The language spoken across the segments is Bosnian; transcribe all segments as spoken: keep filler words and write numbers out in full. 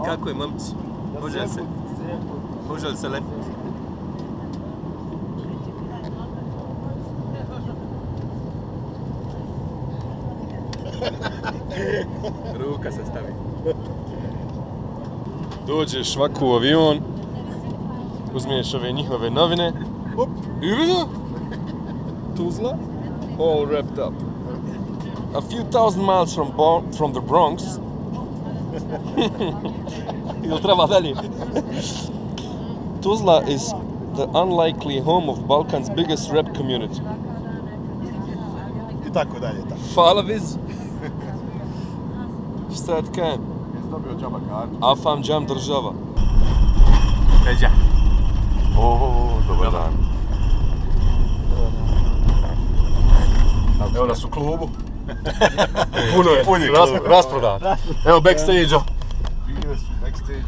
Kako je, momci? Može li se? Može li se letiti? Ruka se stavi. Dođeš ovako u avion, uzmiješ ove njihove novine, hop, i vidio? Tuzla, all wrapped up. A few thousand miles from, Bo from the Bronx. Ili treba dalje? Tuzla is the unlikely home of Balkan's biggest rap community. I tako dalje, tako. Falaviz. Šta ti kajem? Jesi dobio džaba kartu? Afam džam država. Peđa. Ooo, dobar dan. Evo nas u klubu. Puno je, Puni Rasp klub. rasprodan. Evo backstage-o. Backstage.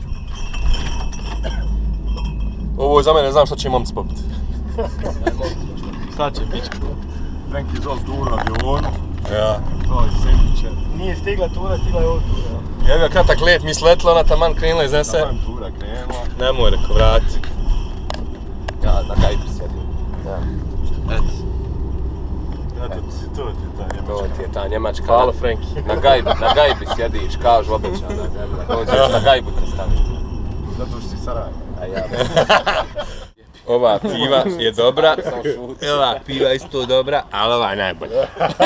Ovo je za mene, znam šta će momci popiti. Šta će, piće? Frank je zol turu na avionu. Ja. To je sandviče. Nije stigla tura, stigla je ovo tura. Evo ga kratak let, mi sletila, ona taman krenula iz nese. Taman tura krenula. Nemoj, reko, vrati. Ja, na gajbi sjedim. Ja. Eto. Eto, to ti je ta Njemačka. To ti je ta Njemačka. Hvala, Franki. Na gajbi, na gajbi sjediš, kažu obećana zemlja. Dođeš na gajbu te staviš. Zato što si Sarajevo. A ja. Ova piva je dobra, ova piva je isto dobra, ali ova je najbolja.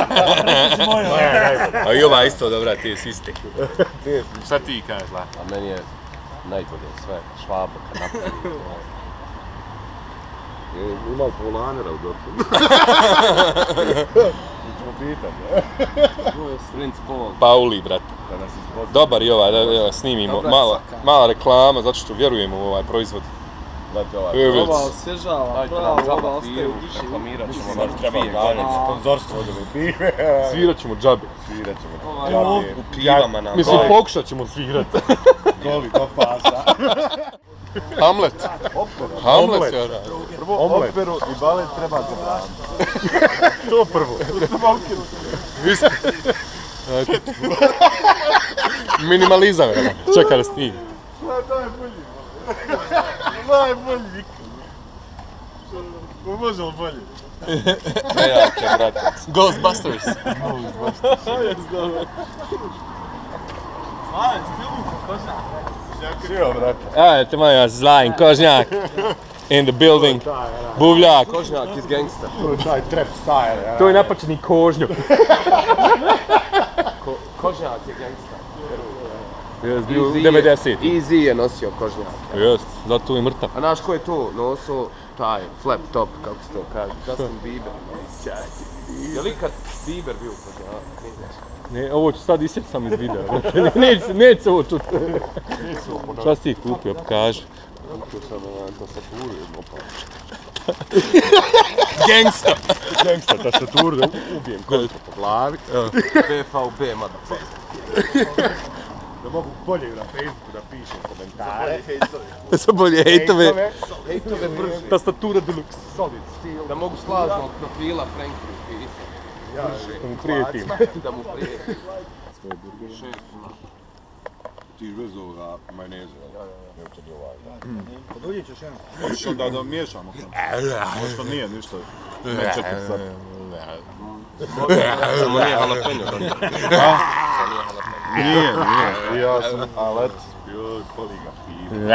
A i ova je isto dobra, ti je svi iste. Šta ti kažeš, la? A meni je najbolje sve, švabo kad napravi. Ima li polanera u Dortmundu? Ćemo pitat, ne? To je Prince Paul. Pauli, brate. Da nas izvodi. Dobar i ovaj, da, da snimimo, Dobra mala, svaka. mala reklama, zato što vjerujemo u ovaj proizvod. Gledajte ovaj. Evo, Ova osvježava, Dajte pravo, nam ova džaba ostaje pivu, u duši. reklamirat ćemo Baš baš treba dvije gledati godine. sponzorstvo od ove pive. Svirat ćemo džabe. Svirat ćemo. Ovaj, Džabe. ovo. U pivama nam. Mislim, Goli. pokušat ćemo svirat. Goli do pasa. Hamlet. Hamlet, ja da. Prvo operu i balet treba zabraniti. To prvo. Minimalizam, je. Čekaj da snimim. Najbolji. Najbolji ikad. Može li bolje? Prejake, brate. Ghostbusters. Slaven, stilu, kožnjak. Sio, brate. Evo te moja zlajn, kožnjak. In the building. Buvljak. Kožnjak iz gangsta. To je taj trap style. To je napačeni kožnjak. Ko, kožnjak je gangsta. Jes, bio Easy je- devedeset. Easy je nosio kožnjak. Jes, zato je mrtav. A znaš ko je to nosio? Taj flap top, kako se to kaže. Justin Bieber. Je li ikad Bieber bio u kožnjaku? Ne, ovo ću sad isjeti sam iz videa. Neće, neće ovo čuti. Šta si ti kupio, pokaži. Kupio sam na tastaturu jedno pa. Gangsta! Gangsta tastaturu da ubijem kontra po glavi. B V B, motherfucker. Da mogu bolje na Facebooku da pišem komentare. Za bolje hejtove. Hejtove brže. Tastatura deluxe. Solid steel. Da mogu slažnog profila Franki upisati. Ja, Da mu prijetim. Da mu prijetim. svoje burgere. Šest. Ti bez ovoga majoneza. Ne to bi ovaj. Poduljić još jedan. Hoćeš onda da miješamo? Možda nije ništa. Ne čekaj sad. Samo nije jalapeno. Nije, nije. Ja sam, ali eto. Joj, koli ga piva.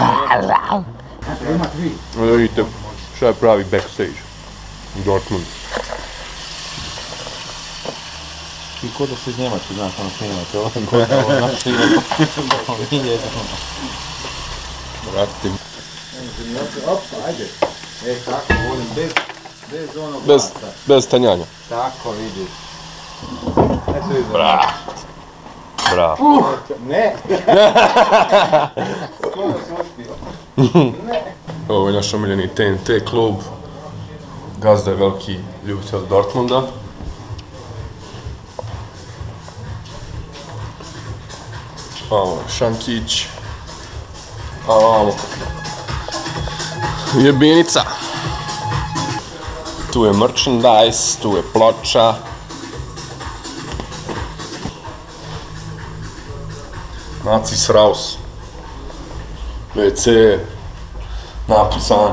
Da vidite šta je pravi backstage u Dortmundu. Ti ko da si iz Njemačke, znaš, ono snimate, ovo ko da ovo naši ovo nije ono. Vratim. Opa, ajde. E, tako, volim, bez, bez onog Bez, glasa. bez tanjanja. Tako, vidiš. Eto vidiš. Bra. Bra. Ne! Skoro se ospio. Ovo je naš omiljeni T N T klub. Gazda je veliki ljubitelj Dortmunda. Ovo je Šankić. A ovo jebinica. Tu je merchandise, tu je ploča. Nacis Raus. ve ce, napucan.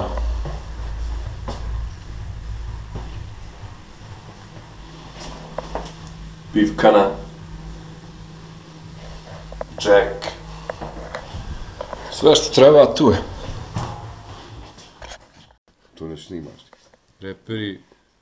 Pivkana. Jack. Sve što treba tu je. To ne snimaš ti. Reperi.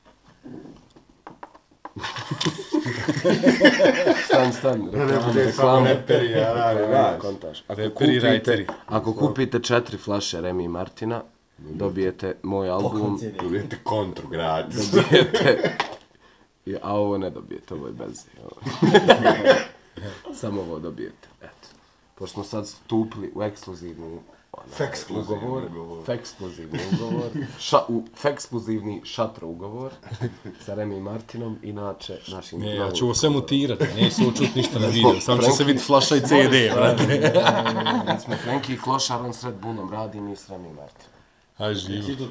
Stan, stan, reklama. Reperi, ja radim, Kontaž. Ako Reperi, kupite, rajteri. ako kupite četiri flaše Remy Martina, dobijete moj album, Dobijete kontru gratis. dobijete... I- A ovo ne dobijete, ovo je bez. Samo ovo dobijete, eto. Pošto smo sad stupili u ekskluzivni ono, Fekskluzivni ugovor, ugovor. fekskluzivni ugovor, ša, u, fekskluzivni šatro ugovor sa Remy Martinom, inače našim... Ne, ja novim- ću ovo sve mutirati, neću ovo čut ništa na video, samo će se vidjeti flaša i ce de, brate. Kad smo Frenki i Klošar, on s Red Bullom radi, mi s Remy Martinom. Aj, živo.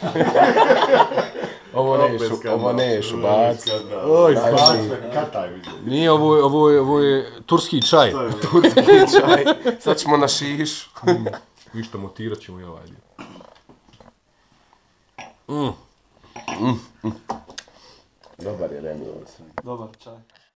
Ovo neću, ovo neću bac. Oj, Kataj vidio. Nije, ovo je, ovo je, ovo je turski čaj. Turski čaj, sad ćemo na šiš. Ništa, montirat ćemo i ovaj dio. Dobar je Remy. Dobar čaj.